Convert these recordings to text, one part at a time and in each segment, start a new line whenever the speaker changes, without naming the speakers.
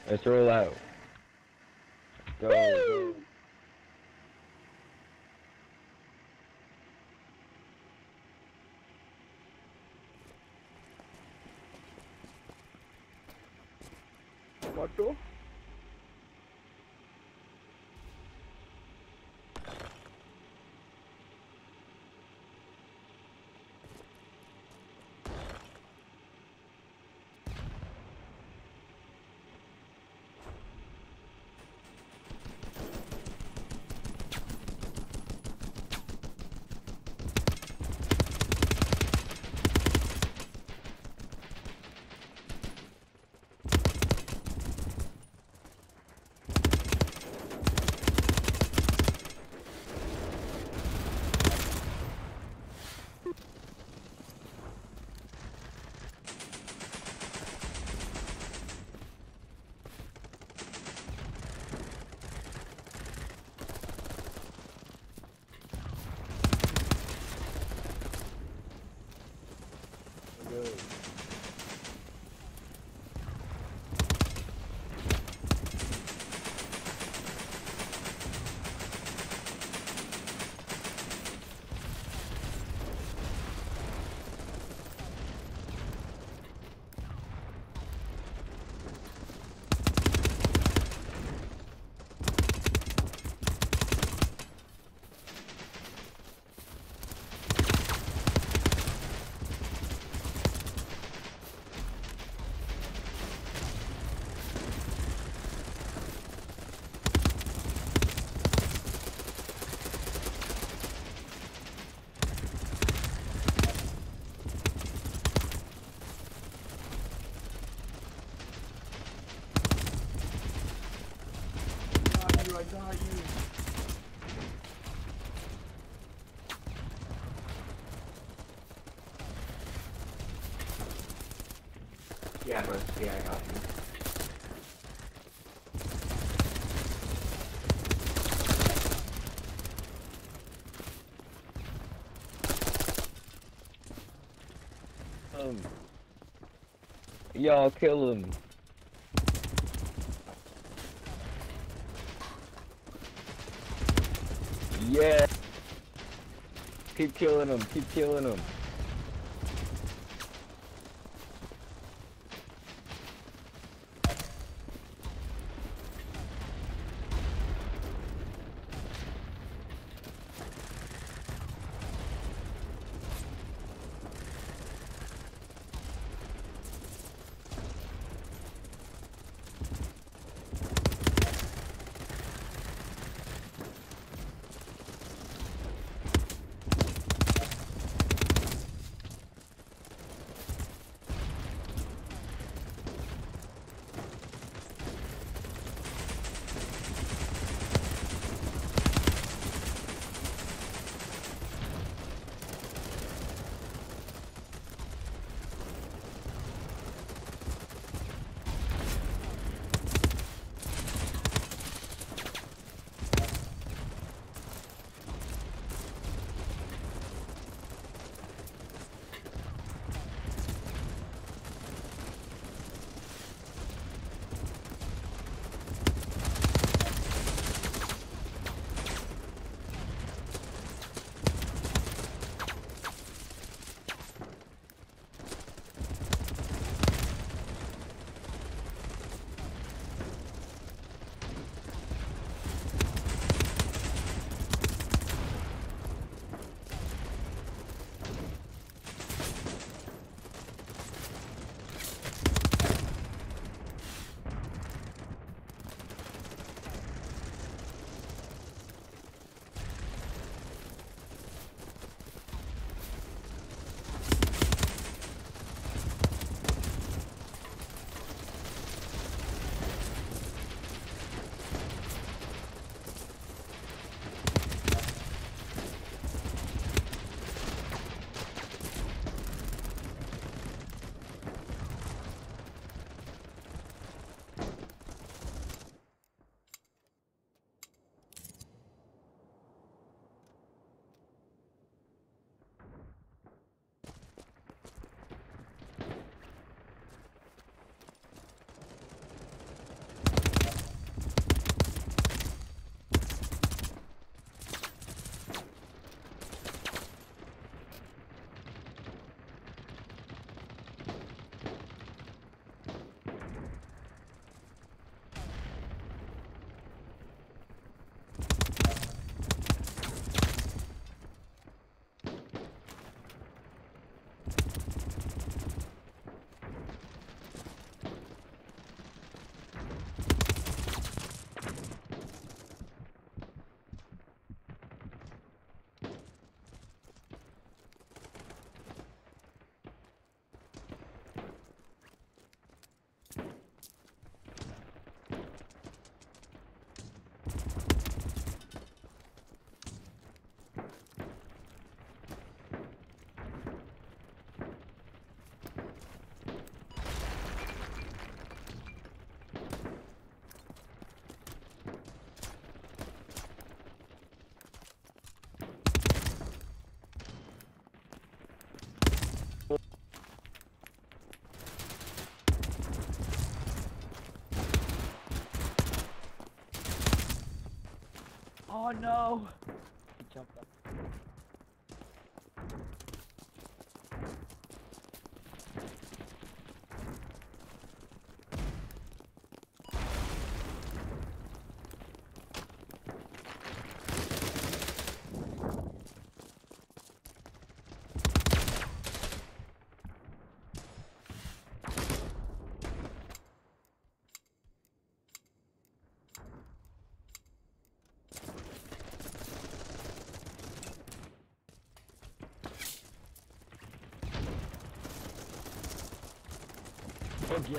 Let's roll out. Go, go.
What? I got you. Yeah, bro. Yeah, I got you.
Y'all kill him. Yeah. Keep killing him. Keep killing him.
Oh no! He jumped up. Oh yeah.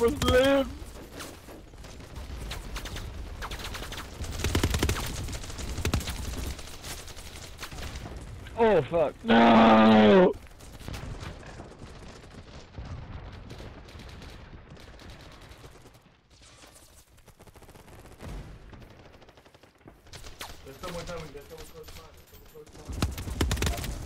almost lived. Oh fuck. No!
There's someone coming, there's someone close by, there's someone close by.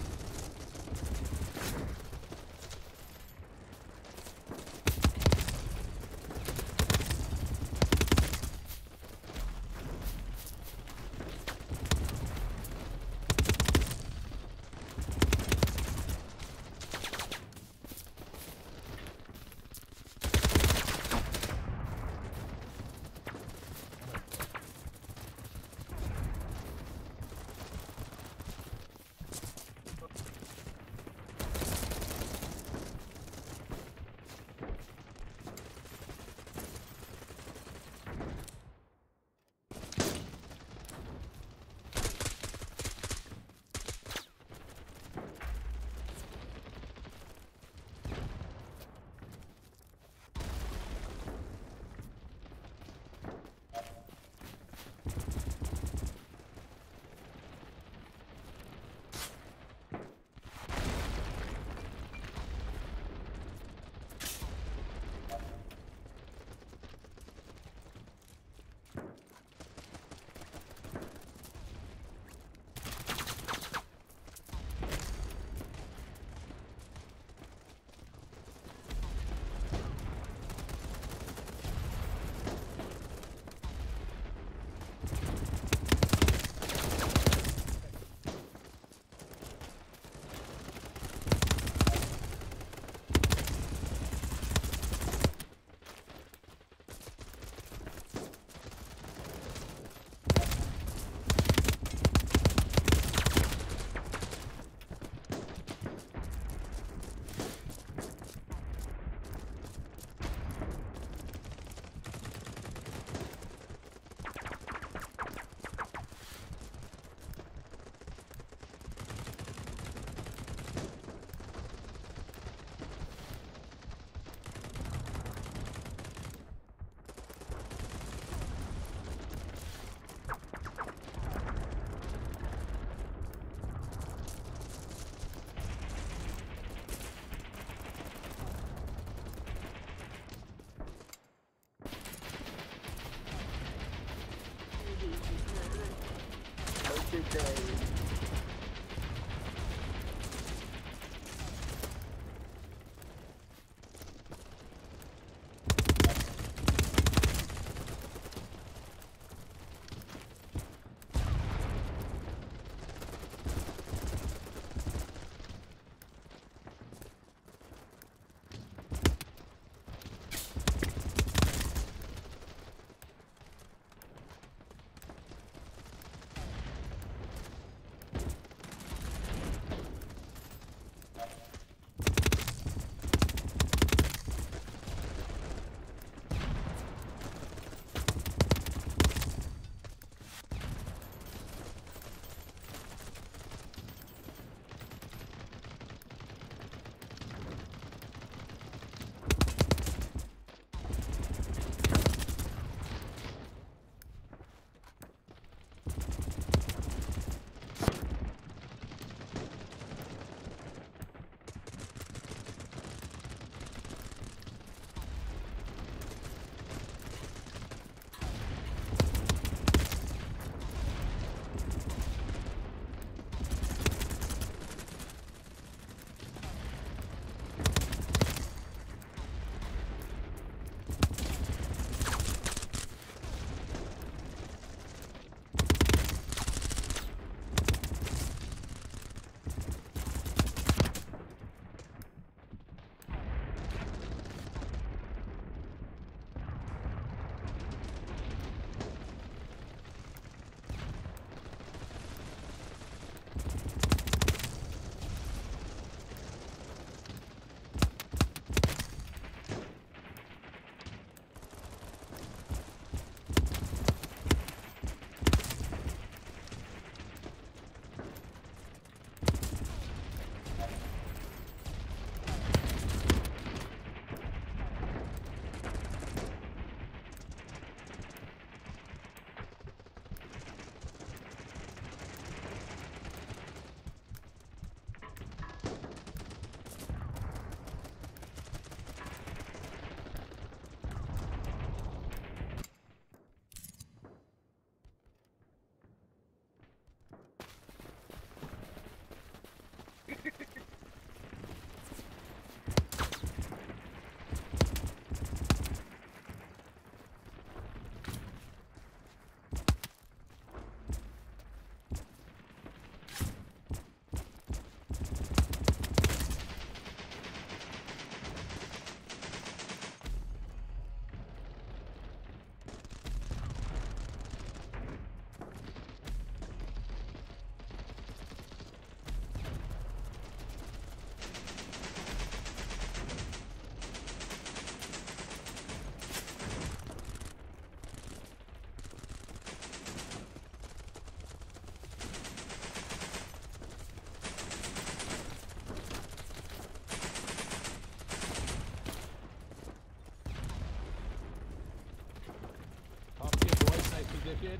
position.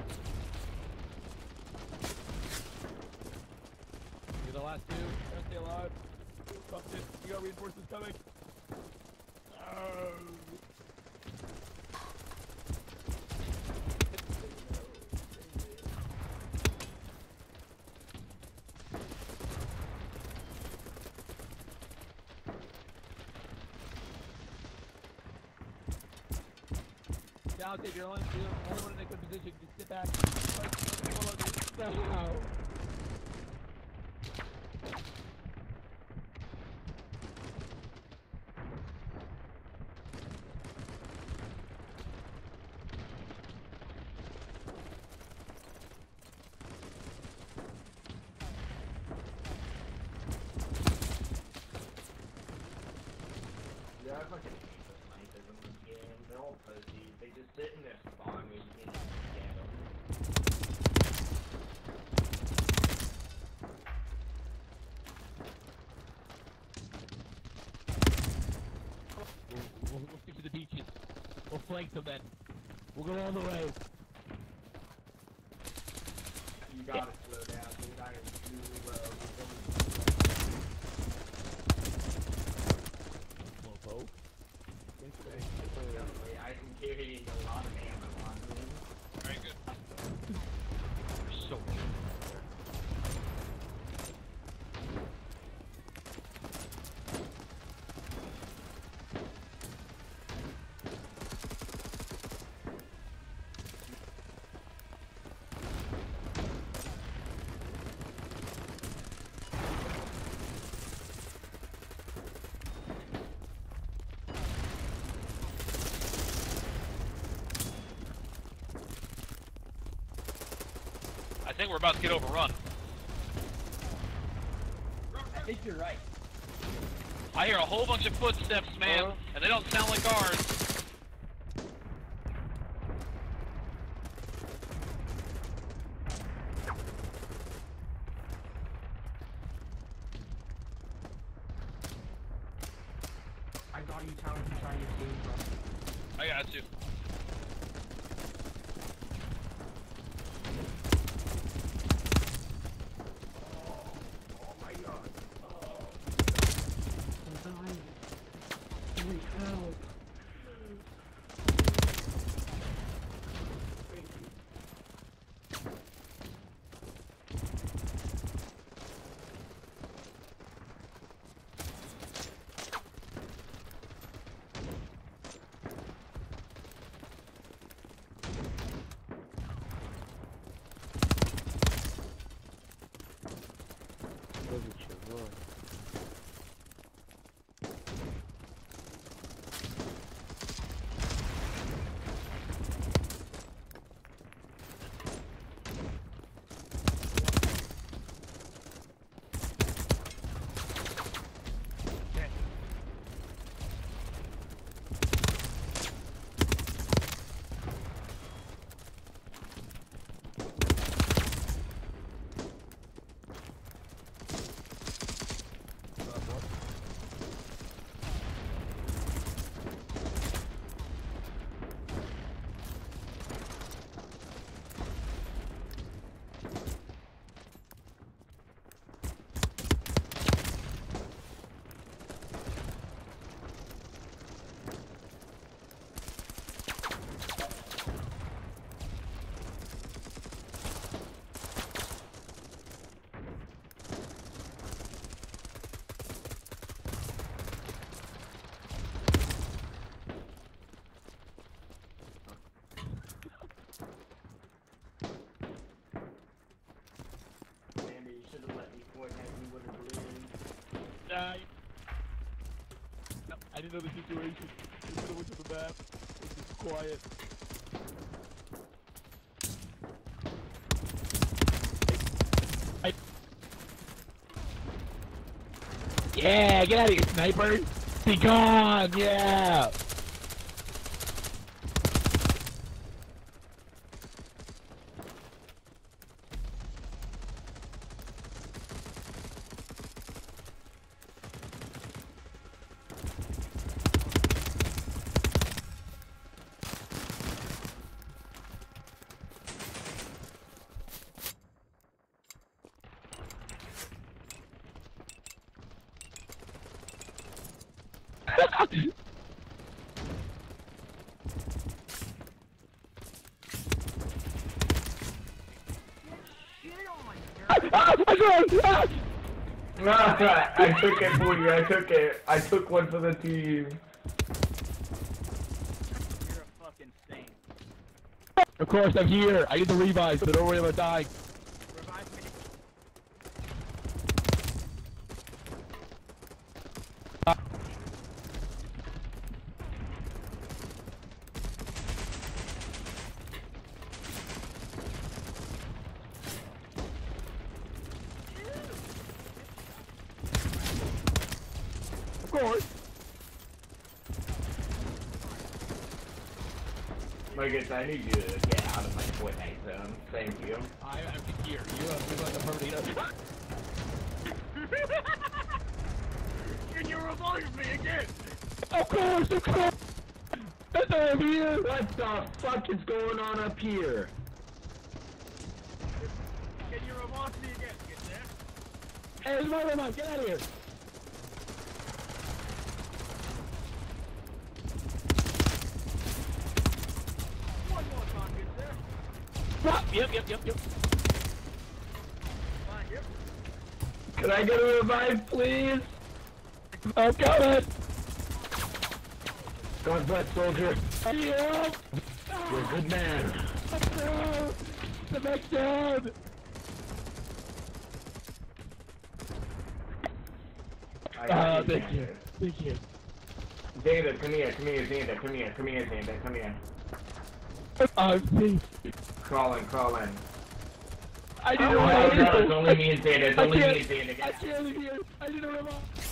You're the last two. Try to stay alive. Something. You got reinforcements coming. Oh. Now take your only one in a good position. Just sit back. No.
Yeah, I fucking hate those snipers in this game. They're all pussies. They just sit in their spawn where you can just get them.
We'll stick to the beaches. We'll flank them then. We'll go all the way.
You gotta slow down, dude. I am really low.
Slowpoke.
I can carry a lot of ammo on me.
Very good. You're so good. I think we're about to get overrun.
I think you're right.
I hear a whole bunch of footsteps, man, and they don't sound like ours.
I got you, Talon. You try your game, bro.
I got you.
Oh my god.
I'm dying. Holy hell.
Look at you, run.
Amber, you should have let me Fortnite. You would have lived.
Die. No, I didn't know the situation. I just went to the map. It was quiet. Yeah, get out of here, sniper! Be gone! Yeah!
I took it for you, I took it. I took one for the team.
You're a fucking saint. Of course, I'm here. I need the revive, so don't worry about dying. Revive me. Of course.
Marcus, I need you to get out of my Fortnite zone. Thank you.
I'm here. You have like a permanent. Can you revive me again? Of course, of course. That's why I'm here.
What the fuck is going on up here?
Can you revive me again? Get there.
Hey, there's my remote. Get out of here.
One more time, get there.
Yep.
Fine, yep.
Can I get a revive, please?
I'm coming.
God bless, soldier.
Yep.
You're a good man.
No. The next down. Thank you. Thank you.
Xander, come here, Xander, come here, Xander, come here.
I'm safe.
Crawl in.
I need
Oh,
a
no,
revive.
it's only me and Xander, it's only me and Xander.
I can't leave here. I need a revive.